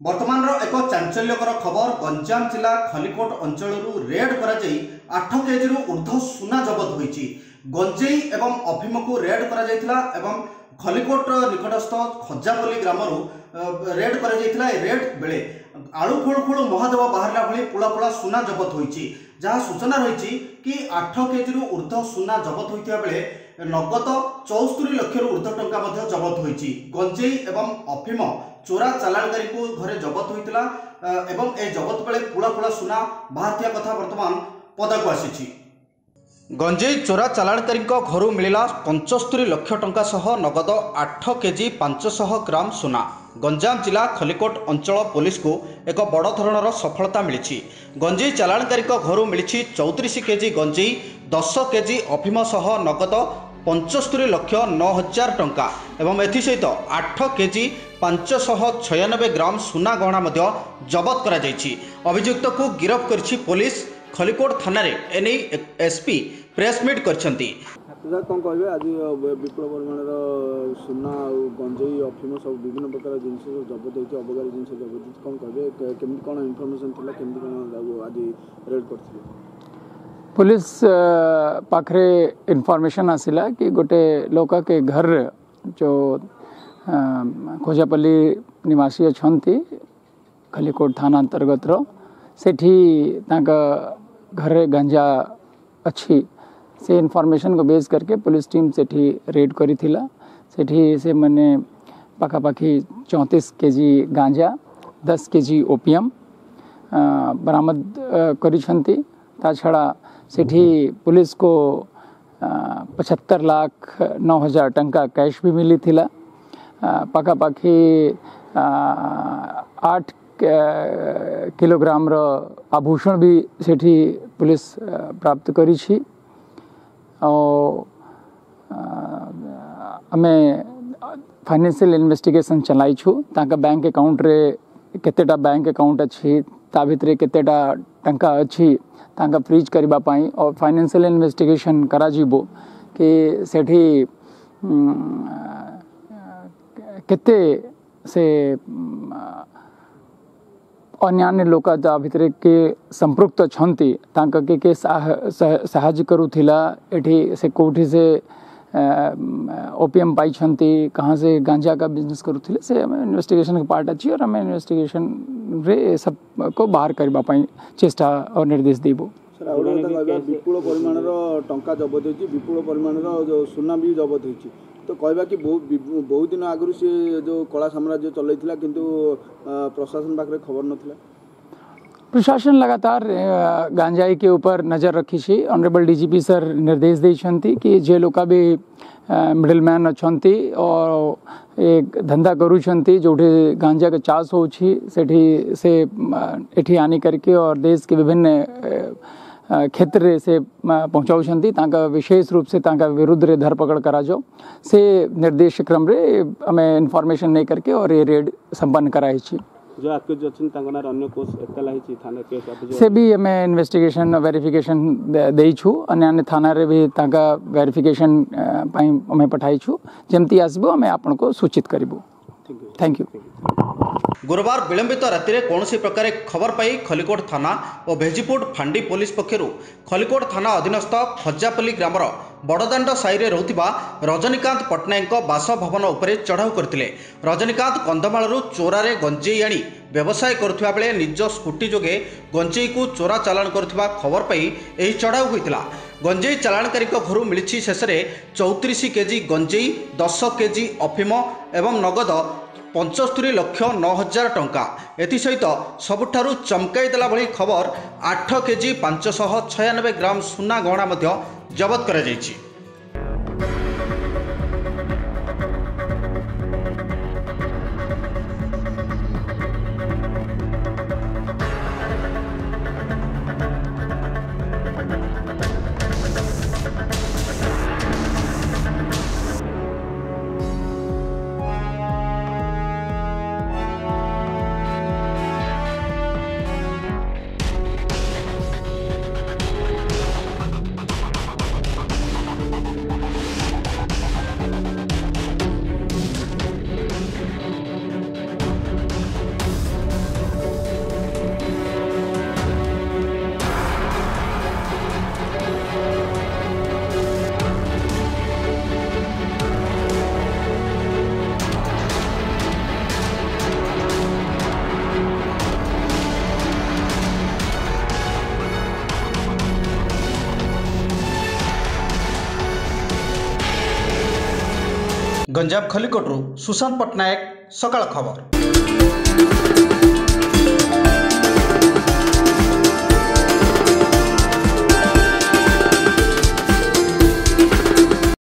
वर्तमान एक चांचल्यकर खबर गंजाम जिला खलिकोट अंचल रेड कर 8 केजी ऊर्ध्व सुना जबत होती। गंजेई एवं अफिम को रेड कर खलिकोट निकटस्थ खजापल्ली ग्राम रेड कर रेड बेले आलू खोलु खोलु महादेव बाहर भाई पुला पुला सुना जबत होती। जहाँ सूचना रही कि 8 केजी ऊर्ध्व सुना जबत होता बेले नगद 74 लाख ऊर्ध्व टंका जबत होती। गंजेई एवं अफिम चोरा चालाणकारी को घरे जबत होता एवं ए जबत बेले पुला पुला सुना बाहर कथा वर्तमान पदाक आसी। गंजेई चोरा चालाणकारी घर मिला 75 लाख टंका सह नगद 8 केजी 500 ग्राम सुना। गंजाम जिला खलिकोट अंचल पुलिस को एक बड़ धरणर सफलता मिली। गंजेई चालाणकारी घर मिली 34 केजी गंजेई 10 केजी अफिम सह नगद 75 लाख 9,000 टंका एवं एसहित 8 केजी 596 ग्राम सुना गहना जबत कर अभियुक्त को गिरफ्त कर पुलिस खलिकोट थाना एने एसपी प्रेसमिट करछंती। कौन कहे आज विपुल परिमाण सुना गंजेई अफिम सब विभिन्न प्रकार जिनस जबत होती अबकारी जिन जबत कौन कहे केमती कौन इनफॉरमेशन थिला केमती कौन आज रेड करथिले? पुलिस पाखरे इनफॉरमेशन आसिला कि गोटे लोक के घर जो खोजापल्ली निवासी अच्छी खलिकोट थाना अंतर्गत सेठी तांका घरे गंजा अच्छी से इनफॉरमेशन को बेस करके पुलिस टीम सेठी रेड करी थिला। सेठी से मैंने पाखापाखि 34 केजी गांजा 10 केजी ओपियम बरामद करिछंती। ता छड़ा सेठी पुलिस को 75 लाख 9,000 टंका कैश भी मिली थिला। पाखापाखि 8 किलोग्राम रो आभूषण भी सेठी पुलिस प्राप्त करी छी। और आमे फाइनेंशियल इन्वेस्टिगेशन चलाई छु ताका बैंक अकाउंट रे केतेटा बैंक अकाउंट अच्छी ता भितरे केतेटा टंका अच्छी ताका फ्रीज करबा पाई और फाइनेंशियल इन्वेस्टिगेशन करा जीवो कि सेठी केते से अन्यान्य लोक भितर के संपृक्त छंती तांका के साहाय्य करूथिला। एठी से कोठी से ओपीएम पाई छंती कहाँ से गांजा का बिजनेस करूथिले से इन्वेस्टिगेशन का पार्ट अच्छी और हमें इन्वेस्टिगेशन रे सब को बाहर करबा पाई चेष्टा और निर्देश देबो। विपुल परिमाण टंका जबत होती विपुल परिमाण जो सुना भी जबत होती तो कहवा कि बहुत दिन आगु सी जो कला साम्राज्य चलता किंतु प्रशासन पाखे खबर नथिला। प्रशासन लगातार गांजाई के ऊपर नजर रखी छी। ऑनरेबल डीजीपी सर निर्देश देइछंती कि जे लोक भी मिडलमैन अच्छी और एक धंधा करूछंती जोठे गांजा के चाष होछि सेठी से एठी आनी करके और देश के विभिन्न क्षेत्र से पहुँचाऊँच तांका विशेष रूप से तांका विरुद्ध रे धरपकड़ करा जाओ से निर्देश क्रम रे हमें इन्फॉर्मेशन नहीं करके और ये रेड संपन्न कराई छी। जो आक्यूज अच्छी अन्य कोस एतला ही थाना केस से भी हमें इन्वेस्टिगेशन वेरिफिकेशन देई छु अन्य थाना रे भी तांका वेरिफिकेशन पाई हमें पठाई छु जेमती आसबो हमें आपन को सूचित करिबो। Thank you. गुरुवार विलंबित राति कौन प्रकार खबर पाई खलिकोट थाना और भेजीपुर फांडी पुलिस पक्षर खलिकोट थाना अधीनस्थ खजापल्ली ग्रामर बड़दाण्ड साईरे रोथिबा रजनीकांत पट्टनायक बासभवन उपरे चढ़ाऊ करथिले। रजनीकांत कंधमालरू चोरारे गंजेई आनी व्यवसाय करुवा बेले निज स्कूटी जोगे गंजेई को चोरा चालाण करुवा खबर पाई एही चढ़ाऊ होइतिला। गंजेई चालाणकारी घर मिली शेष में 34 केजी गंजेई 10 केजी अफिम एवं नगद 75 लाख 9,000 टंका एसहित सबुठारु चमकाई देला भली खबर 8 केजी 596 ग्राम सुना गहना जबत करा जायछि। गंजाम खलिकोटरू सुशांत पट्टनायक, सकाळ खबर।